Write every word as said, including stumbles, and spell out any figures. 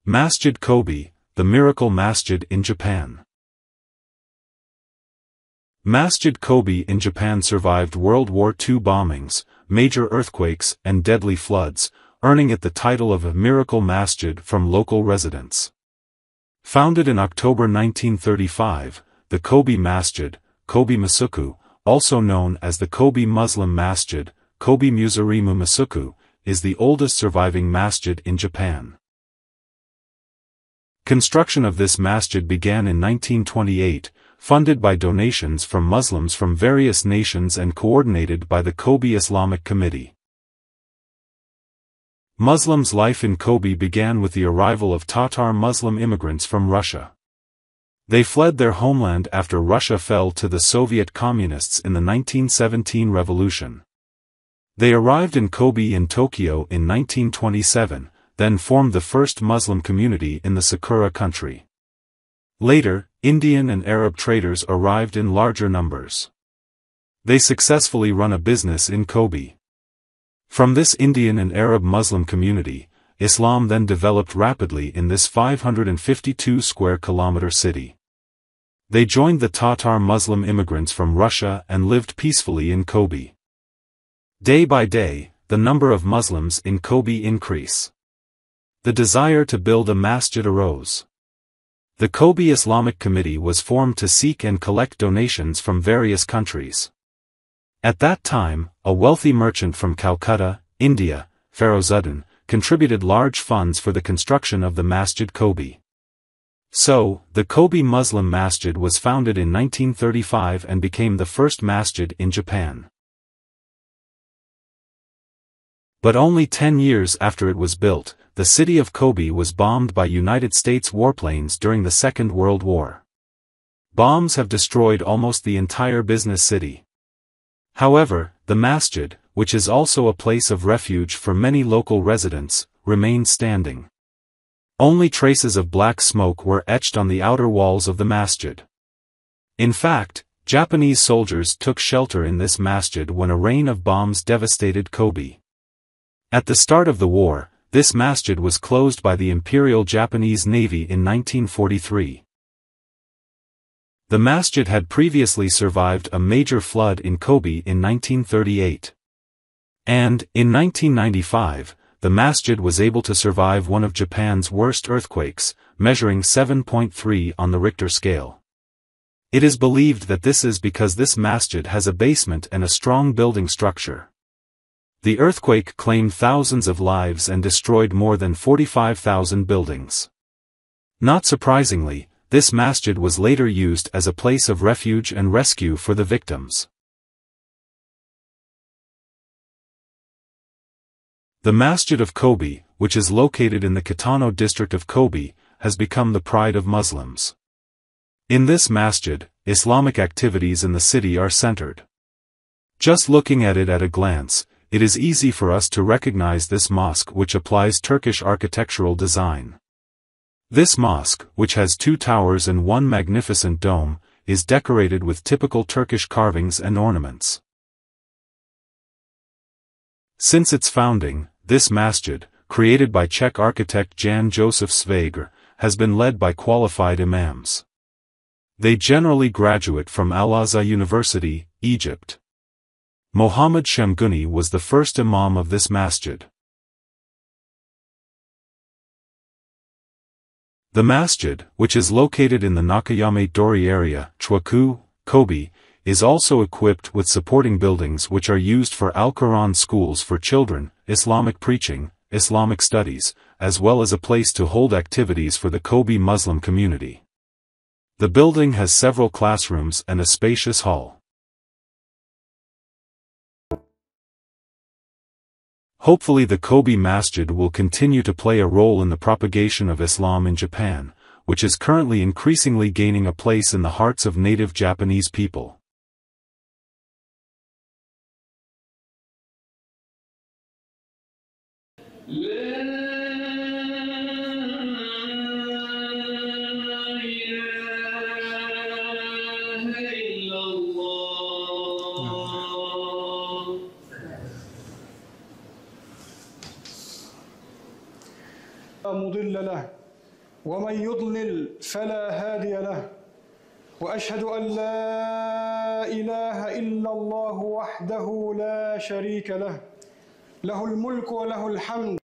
Masjid Kobe, the miracle masjid in Japan. Masjid Kobe in Japan survived World War Two bombings, major earthquakes, and deadly floods, earning it the title of a miracle masjid from local residents. Founded in October nineteen thirty-five, the Kobe Masjid, Kobe Masuku, also known as the Kobe Muslim Masjid, Kobe Musarimu Masuku, is the oldest surviving masjid in Japan. Construction of this masjid began in nineteen twenty-eight, funded by donations from Muslims from various nations and coordinated by the Kobe Islamic Committee. Muslims' life in Kobe began with the arrival of Tatar Muslim immigrants from Russia. They fled their homeland after Russia fell to the Soviet Communists in the nineteen seventeen revolution. They arrived in Kobe in Tokyo in nineteen twenty-seven, then formed the first Muslim community in the Sakura country. Later, Indian and Arab traders arrived in larger numbers. They successfully run a business in Kobe. From this Indian and Arab Muslim community, Islam then developed rapidly in this five hundred fifty-two square kilometer city. They joined the Tatar Muslim immigrants from Russia and lived peacefully in Kobe. Day by day, the number of Muslims in Kobe increased. The desire to build a masjid arose. The Kobe Islamic Committee was formed to seek and collect donations from various countries. At that time, a wealthy merchant from Calcutta, India, Ferozudin, contributed large funds for the construction of the Masjid Kobe. So, the Kobe Muslim Masjid was founded in nineteen thirty-five and became the first masjid in Japan. But only ten years after it was built, the city of Kobe was bombed by United States warplanes during the Second World War. Bombs have destroyed almost the entire business city. However, the masjid, which is also a place of refuge for many local residents, remained standing. Only traces of black smoke were etched on the outer walls of the masjid. In fact, Japanese soldiers took shelter in this masjid when a rain of bombs devastated Kobe. At the start of the war, this masjid was closed by the Imperial Japanese Navy in nineteen forty-three. The masjid had previously survived a major flood in Kobe in nineteen thirty-eight. And, in nineteen ninety-five, the masjid was able to survive one of Japan's worst earthquakes, measuring seven point three on the Richter scale. It is believed that this is because this masjid has a basement and a strong building structure. The earthquake claimed thousands of lives and destroyed more than forty-five thousand buildings. Not surprisingly, this masjid was later used as a place of refuge and rescue for the victims. The Masjid of Kobe, which is located in the Kitano district of Kobe, has become the pride of Muslims. In this masjid, Islamic activities in the city are centered. Just looking at it at a glance, it is easy for us to recognize this mosque which applies Turkish architectural design. This mosque, which has two towers and one magnificent dome, is decorated with typical Turkish carvings and ornaments. Since its founding, this masjid, created by Czech architect Jan Josef Svager, has been led by qualified imams. They generally graduate from Al-Azhar University, Egypt. Mohammad Shamguni was the first imam of this masjid. The masjid, which is located in the Nakayame Dori area, Chwaku, Kobe, is also equipped with supporting buildings which are used for Al-Quran schools for children, Islamic preaching, Islamic studies, as well as a place to hold activities for the Kobe Muslim community. The building has several classrooms and a spacious hall. Hopefully the Kobe Masjid will continue to play a role in the propagation of Islam in Japan, which is currently increasingly gaining a place in the hearts of native Japanese people. لا مضل له ومن يضلل فلا هادي له، وأشهد أن لا إله إلا الله وحده لا شريك له، له الملك وله الحمد